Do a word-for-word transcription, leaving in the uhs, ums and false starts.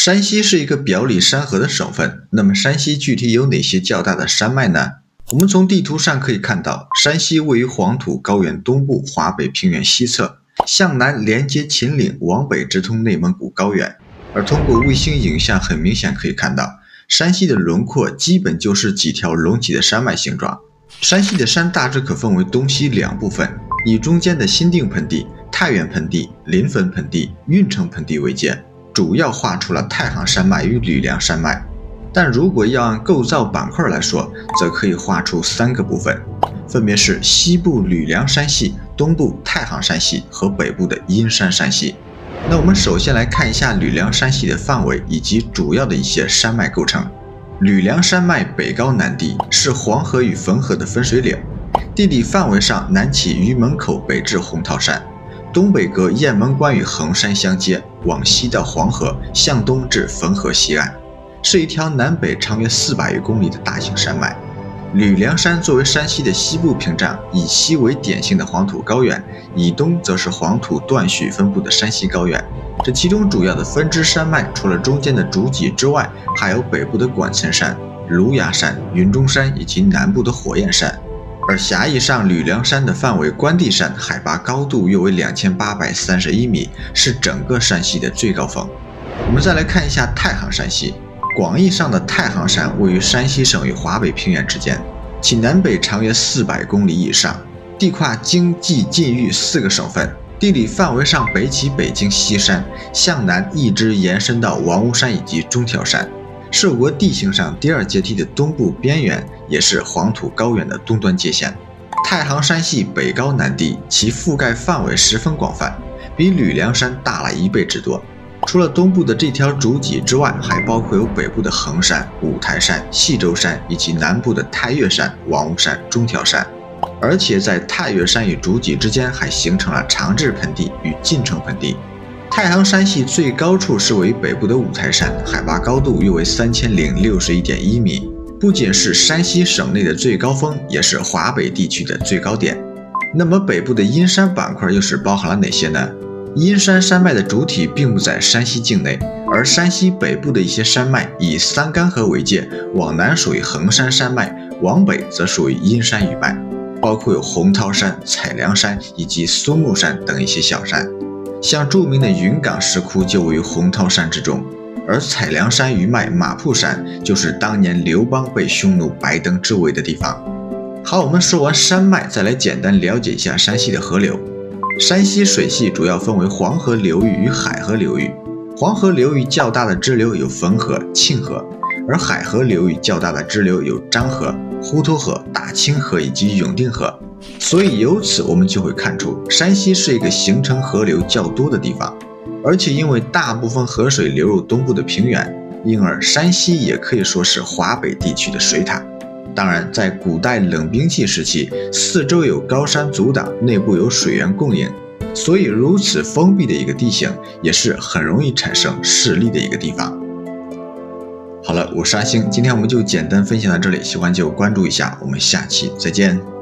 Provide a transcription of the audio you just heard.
山西是一个表里山河的省份，那么山西具体有哪些较大的山脉呢？我们从地图上可以看到，山西位于黄土高原东部华北平原西侧，向南连接秦岭，往北直通内蒙古高原。而通过卫星影像，很明显可以看到，山西的轮廓基本就是几条隆起的山脉形状。山西的山大致可分为东西两部分，以中间的新定盆地、太原盆地、临汾盆地、运城盆地为界，主要画出了太行山脉与吕梁山脉。但如果要按构造板块来说，则可以画出三个部分，分别是西部吕梁山系、东部太行山系和北部的阴山山系。那我们首先来看一下吕梁山系的范围以及主要的一些山脉构成。吕梁山脉北高南低，是黄河与汾河的分水岭，地理范围上南起榆门口，北至红桃山，东北隔雁门关与衡山相接，往西到黄河，向东至汾河西岸，是一条南北长约四百余公里的大型山脉。吕梁山作为山西的西部屏障，以西为典型的黄土高原，以东则是黄土断续分布的山西高原。这其中主要的分支山脉，除了中间的主脊之外，还有北部的管岑山、芦芽山、云中山以及南部的火焰山。而狭义上吕梁山的范围，关帝山海拔高度约为两千八百三十一米，是整个山系的最高峰。我们再来看一下太行山系。广义上的太行山位于山西省与华北平原之间，其南北长约四百公里以上，地跨京冀晋豫四个省份。地理范围上，北起北京西山，向南一直延伸到王屋山以及中条山，是我国地形上第二阶梯的东部边缘，也是黄土高原的东端界限。太行山系北高南低，其覆盖范围十分广泛，比吕梁山大了一倍之多。除了东部的这条主脊之外，还包括有北部的衡山、五台山、细州山，以及南部的太岳山、王屋山、中条山。而且在太岳山与主脊之间还形成了长治盆地与晋城盆地。太行山系最高处是位于北部的五台山，海拔高度约为三千零六十一点一米，不仅是山西省内的最高峰，也是华北地区的最高点。那么北部的阴山板块又是包含了哪些呢？阴山山脉的主体并不在山西境内，而山西北部的一些山脉以三干河为界，往南属于衡山山脉，往北则属于阴山余脉，包括有红桃山、采凉山以及松木山等一些小山。像著名的云冈石窟就位于红桃山之中，而采凉山余脉马铺山就是当年刘邦被匈奴白登之围的地方。好，我们说完山脉，再来简单了解一下山西的河流。山西水系主要分为黄河流域与海河流域。黄河流域较大的支流有汾河、沁河，而海河流域较大的支流有漳河、滹沱河、大清河以及永定河。所以由此我们就会看出，山西是一个形成河流较多的地方，而且因为大部分河水流入东部的平原，因而山西也可以说是华北地区的水塔。当然，在古代冷兵器时期，四周有高山阻挡，内部有水源供应，所以如此封闭的一个地形，也是很容易产生势力的一个地方。好了，我是阿星，今天我们就简单分享到这里，喜欢就关注一下，我们下期再见。